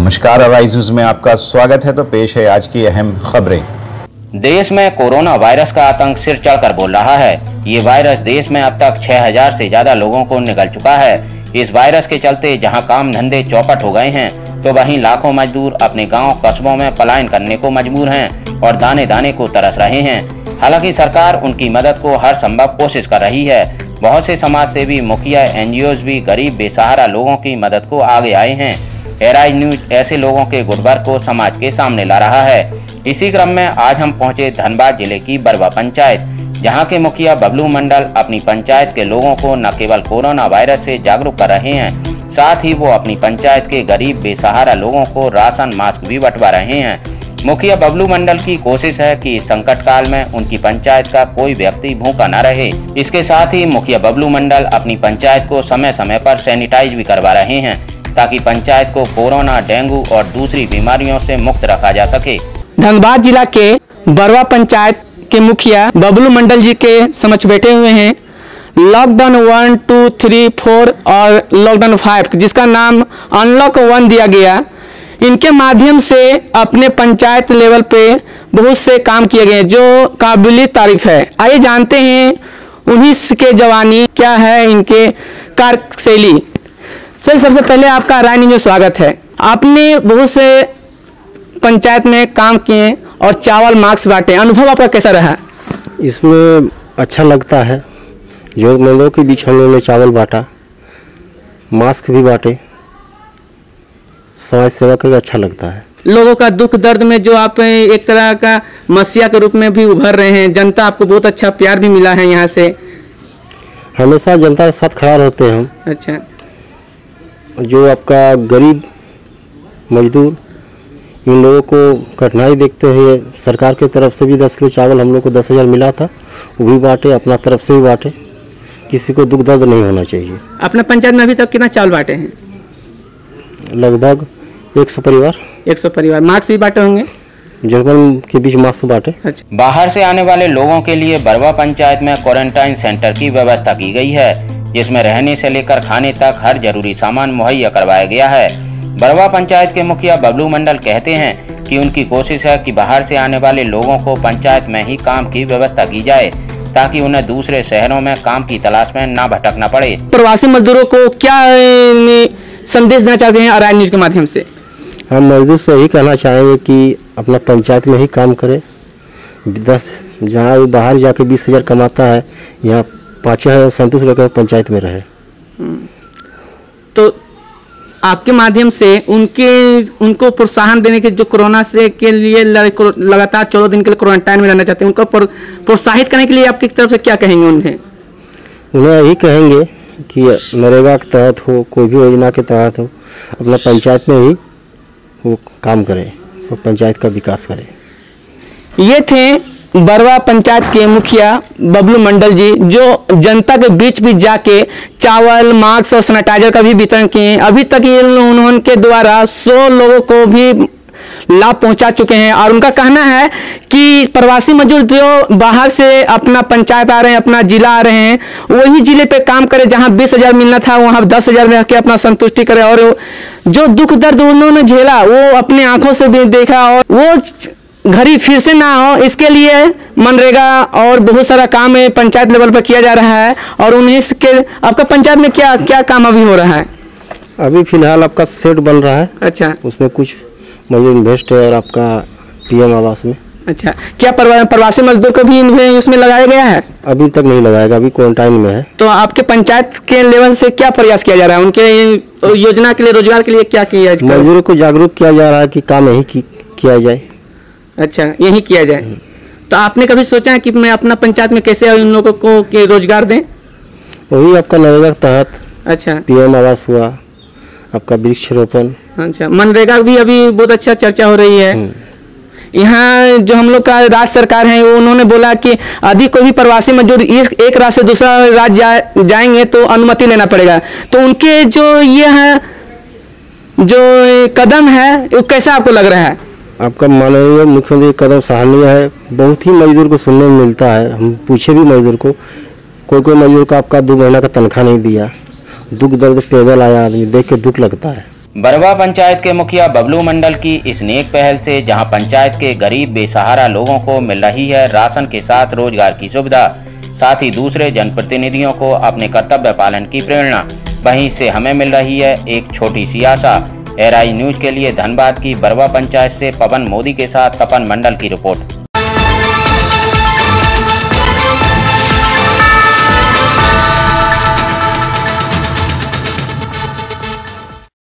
नमस्कार, arise news में आपका स्वागत है। तो पेश है आज की अहम खबरें। देश में कोरोना वायरस का आतंक सिर चढ़कर बोल रहा है। ये वायरस देश में अब तक 6000 से ज्यादा लोगों को निगल चुका है। इस वायरस के चलते जहां काम धंधे चौपट हो गए हैं, तो वहीं लाखों मजदूर अपने गांव कस्बों में पलायन करने को मजबूर हैं और दाने दाने को तरस रहे हैं। हालांकि सरकार उनकी मदद को हर संभव कोशिश कर रही है। बहुत से समाज सेवी, मुखिया, एनजीओज भी गरीब बेसहारा लोगों की मदद को आगे आए हैं। अराइज न्यूज ऐसे लोगों के गुटभर को समाज के सामने ला रहा है। इसी क्रम में आज हम पहुंचे धनबाद जिले की बरवा पंचायत, जहां के मुखिया बबलू मंडल अपनी पंचायत के लोगों को न केवल कोरोना वायरस से जागरूक कर रहे हैं, साथ ही वो अपनी पंचायत के गरीब बेसहारा लोगों को राशन, मास्क भी बंटवा रहे हैं। मुखिया बबलू मंडल की कोशिश है कि इस संकट काल में उनकी पंचायत का कोई व्यक्ति भूखा न रहे। इसके साथ ही मुखिया बबलू मंडल अपनी पंचायत को समय समय पर सैनिटाइज भी करवा रहे हैं, ताकि पंचायत को कोरोना, डेंगू और दूसरी बीमारियों से मुक्त रखा जा सके। धनबाद जिला के बरवा पंचायत के मुखिया बबलू मंडल जी के समक्ष बैठे हुए हैं। लॉकडाउन 1, 2, 3, 4 और लॉकडाउन 5, जिसका नाम अनलॉक 1 दिया गया, इनके माध्यम से अपने पंचायत लेवल पे बहुत से काम किए गए जो काबिल तारीफ है। आइए जानते हैं उन्हीं के जवानी क्या है, इनके कार्यशैली। सर, सबसे पहले आपका अराइज न्यूज में स्वागत है। आपने बहुत से पंचायत में काम किए और चावल, मास्क बांटे, अनुभव आपका कैसा रहा? इसमें अच्छा लगता है। जरूरतमंदों के बीच हम लोगों ने चावल बांटा, मास्क भी बांटे, समाज सेवा करके अच्छा लगता है। लोगों का दुख दर्द में जो आप एक तरह का मसीहा के रूप में भी उभर रहे हैं, जनता आपको बहुत अच्छा प्यार भी मिला है यहाँ से। हमेशा जनता के साथ खड़ा रहते हैं हम। अच्छा, जो आपका गरीब मजदूर, इन लोगों को कठिनाई देखते हुए सरकार की तरफ से भी 10 किलो चावल हम लोग को 10,000 मिला था, वो भी बांटे, अपना तरफ से भी बांटे। किसी को दुख दर्द नहीं होना चाहिए। अपने पंचायत में अभी तक कितना चावल बांटे हैं? लगभग 100 परिवार। 100 परिवार। मास्क भी बांटे होंगे? जरूरतमंद के बीच मास्क बांटे। अच्छा। बाहर से आने वाले लोगों के लिए बरवा पंचायत में क्वारंटाइन सेंटर की व्यवस्था की गई है, जिसमें रहने से लेकर खाने तक हर जरूरी सामान मुहैया करवाया गया है। बरवा पंचायत के मुखिया बबलू मंडल कहते हैं कि उनकी कोशिश है कि बाहर से आने वाले लोगों को पंचायत में ही काम की व्यवस्था की जाए, ताकि उन्हें दूसरे शहरों में काम की तलाश में ना भटकना पड़े। प्रवासी मजदूरों को क्या संदेश देना चाहते हैं अराइज न्यूज के माध्यम से? हम मजदूर से यही कहना चाहेंगे कि अपना पंचायत में ही काम करे। 10 जहाँ वो बाहर जाके 20,000 कमाता है, यहाँ 5,000 संतुष्ट होकर पंचायत में रहे। तो आपके माध्यम से उनको प्रोत्साहन देने के, जो कोरोना से के लिए लगातार 14 दिन के लिए क्वारंटाइन में रहना चाहते हैं, उनको प्रोत्साहित करने के लिए आपकी तरफ से क्या कहेंगे उन्हें? यही कहेंगे कि नरेगा के तहत हो, कोई भी योजना के तहत हो, अपना पंचायत में ही वो काम करें और पंचायत का विकास करें। ये थे बरवा पंचायत के मुखिया बबलू मंडल जी, जो जनता के बीच भी जाके चावल, मास्क और सैनिटाइजर का भी वितरण किए। अभी तक उनके द्वारा 100 लोगों को भी लाभ पहुंचा चुके हैं। और उनका कहना है कि प्रवासी मजदूर जो बाहर से अपना पंचायत आ रहे हैं, अपना जिला आ रहे हैं, वही जिले पे काम करे, जहां 20,000 मिलना था वहां 10,000 में आके अपना संतुष्टि करे। और जो दुख दर्द उन्होंने झेला वो अपने आंखों से भी देखा, और वो घड़ी फिर से ना हो, इसके लिए मनरेगा और बहुत सारा काम है पंचायत लेवल पर किया जा रहा है। और उन्हीं के आपका पंचायत में क्या क्या काम अभी हो रहा है? अभी फिलहाल आपका सेट बन रहा है। अच्छा। उसमें कुछ मजदूर इन्वेस्ट है और आपका पीएम आवास में। अच्छा, क्या प्रवासी मजदूर को भी उसमें लगाया गया है? अभी तक नहीं लगाएगा, अभी क्वारंटाइन में है। तो आपके पंचायत के लेवल से क्या प्रयास किया जा रहा है उनके योजना के लिए, रोजगार के लिए क्या किया जाए? मजदूरों को जागरूक किया जा रहा है कि काम यही किया जाए। अच्छा, यही किया जाए। तो आपने कभी सोचा है कि मैं अपना पंचायत में कैसे उन लोगों को रोजगार दें? वही आपका नरेगा के तहत। अच्छा। पीएम आवास हुआ, आपका वृक्षारोपण। अच्छा, मनरेगा भी अभी बहुत अच्छा चर्चा हो रही है। यहाँ जो हम लोग का राज्य सरकार है, उन्होंने बोला कि यदि कोई भी प्रवासी मजदूर एक राज्य से दूसरा राज्य जाएंगे तो अनुमति लेना पड़ेगा। तो उनके जो ये है जो कदम है, वो कैसा आपको लग रहा है? आपका माननीय मुख्यमंत्री कदम सराहनीय है। बहुत ही मजदूर को सुनने में मिलता है। हम पूछे भी मजदूर को, कोई मजदूर को आपका 2 महीना का तनख्वाह नहीं दिया, दुख दर्द पैदल आया आदमी, देख के दुख लगता है। बरवा पंचायत के मुखिया बबलू मंडल की इस नेक पहल से जहां पंचायत के गरीब बेसहारा लोगों को मिल रही है राशन के साथ रोजगार की सुविधा, साथ ही दूसरे जनप्रतिनिधियों को अपने कर्तव्य पालन की प्रेरणा, वहीं से हमें मिल रही है एक छोटी सी आशा। एआरआई न्यूज के लिए धनबाद की बरवा पंचायत से पवन मोदी के साथ तपन मंडल की रिपोर्ट।